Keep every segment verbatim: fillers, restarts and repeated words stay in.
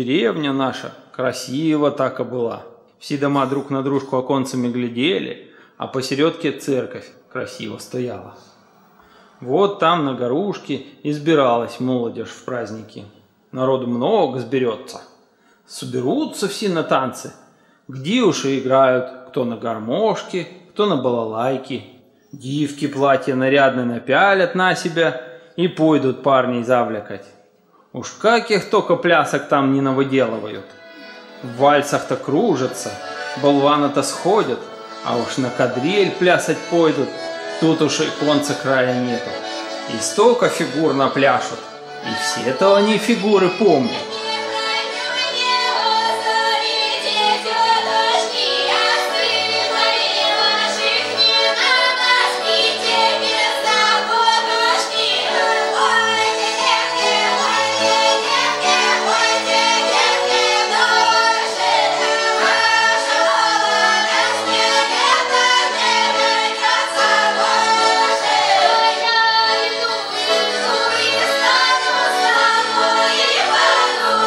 Деревня наша красиво так и была. Все дома друг на дружку оконцами глядели, а посередке церковь красиво стояла. Вот там на горушке избиралась молодежь в праздники. Народу много сберется. Соберутся все на танцы. Где уж и играют, кто на гармошке, кто на балалайке. Дивки платья нарядно напялят на себя и пойдут парней завлекать. Уж каких только плясок там не навыделывают. В вальсах-то кружатся, болваны-то сходят, а уж на кадриль плясать пойдут, тут уж и конца края нету. И столько фигур напляшут, и все-то они фигуры помнят. Ивану,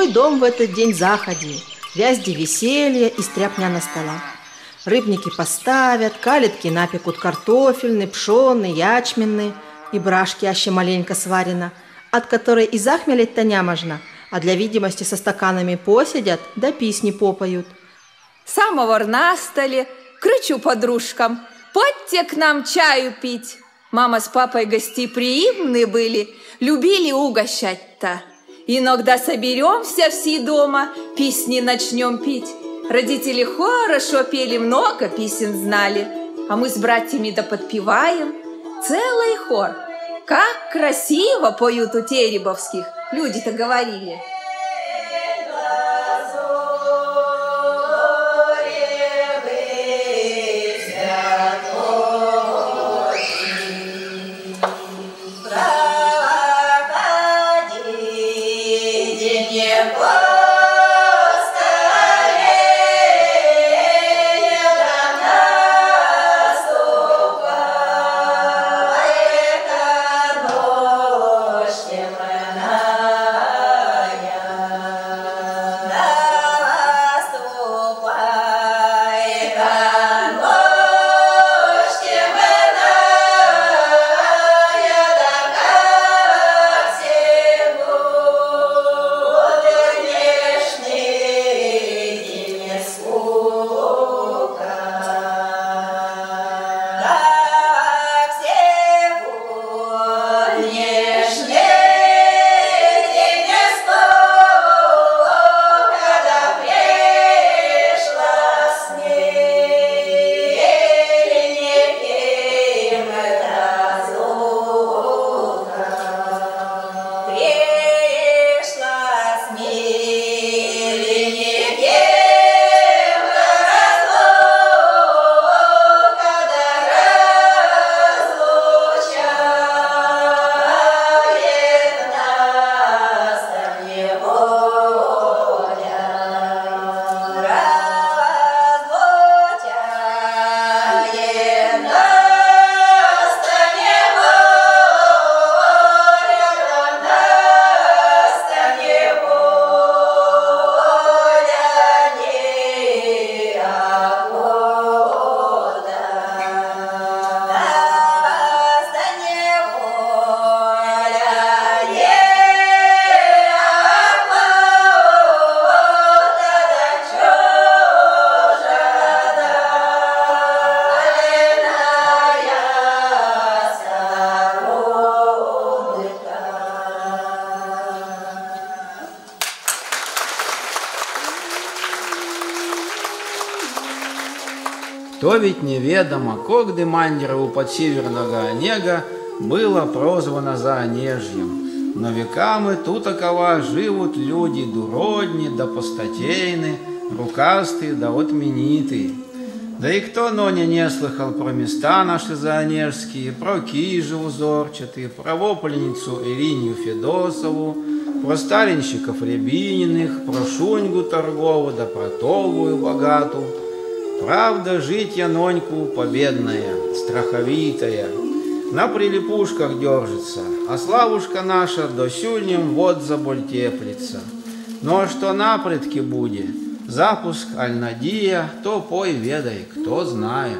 любой дом в этот день заходи, вязди веселья и стряпня на столах. Рыбники поставят, калитки напекут картофельный, пшенный, ячменный, и брашки аще маленько сварена, от которой и захмелить-то няможно, а для видимости со стаканами посидят, да песни попоют. Самовар на столе, кричу подружкам: «Подьте к нам чаю пить!» Мама с папой гостеприимны были, любили угощать-то. Иногда соберемся все дома, песни начнем пить. Родители хорошо пели, много песен знали, а мы с братьями да подпеваем. Целый хор. Как красиво поют у теребовских, люди-то говорили. То ведь неведомо, когды Мандерову под северного Онега было прозвано Заонежьем. Но веками тутакова живут люди дуродни да постатейны, рукастые да отменитые. Да и кто ноне не слыхал про места наши заонежские, про кижи узорчатые, про вопленницу Иринью Федосову, про старенщиков Рябининых, про шуньгу торгову да про толвую богату. Правда, жить я ноньку победная, страховитая, на прилипушках держится, а славушка наша до сюльнем вот заболь теплится. Ну а что напредки будет, запуск аль надия, то пой ведай, кто знает.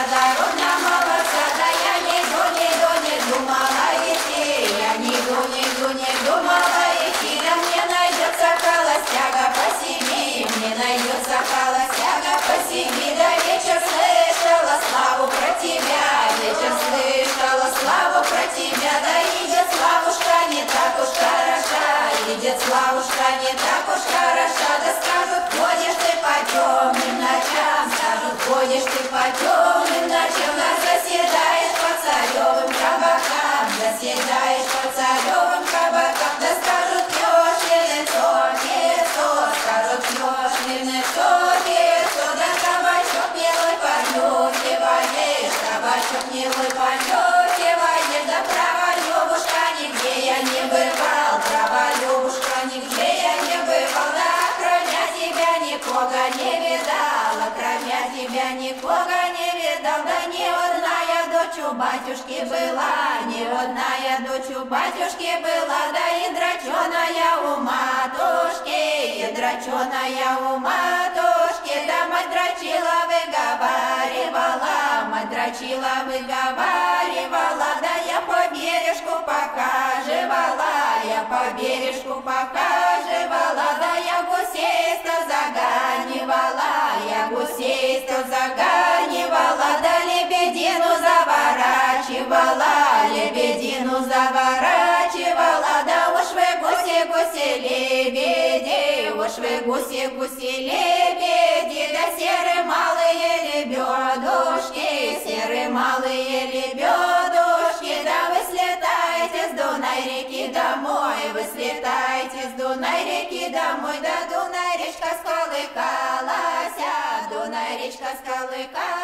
Задорожная молодца, да я не до, не до, не думала идти, я не до, не нікого не видал, да не одная дочь у батюшки была, не одная дочь у батюшки была, да и драченая у матушки, и драченая у матушки, да мать дрочила, выговаривала, мать дрочила, выговаривала, да я по бережку покаживала, я по бережку покаживала, да я гусей-то заганивала, я гусей-то заганивала, да лебедину заворачивала, лебедину заворачивала, да уж вы гуси, гуси, лебеди, уж вы гуси, гуси, лебеди, да серые малые лебедушки, серые малые лебедушки, да вы слетаете с Дунай реки домой, вы слетаете с Дунай реки домой, да Дунай речка сколыхалась, Дунай речка сколыхалась.